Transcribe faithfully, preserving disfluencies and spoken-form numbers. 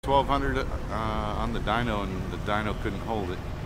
twelve hundred uh, on the dyno, and the dyno couldn't hold it.